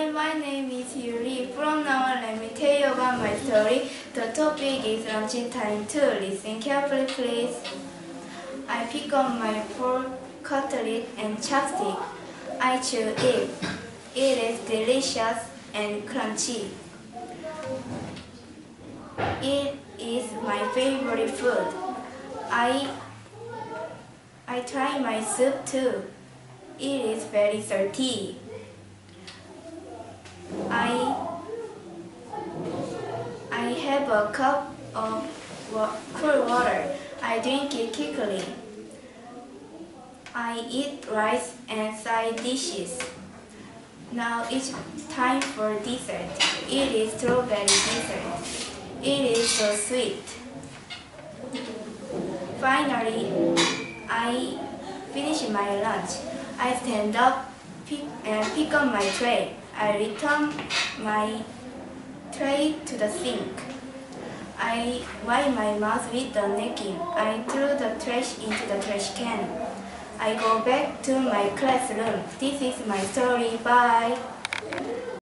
my name is Yuri. From now on, let me tell you about my story. The topic is lunch time 2. Listen carefully, please. I pick up my pork cutlet and chopstick. I chew it. It is delicious and crunchy. It is my favorite food. I try my soup too. It is very salty. I have a cup of cool water. I drink it quickly. I eat rice and side dishes. Now it's time for dessert. It is strawberry dessert. It is so sweet. Finally, I finish my lunch. I stand up and pick up my tray. I return my tray to the sink. I wipe my mouth with the napkin. I throw the trash into the trash can. I go back to my classroom. This is my story. Bye.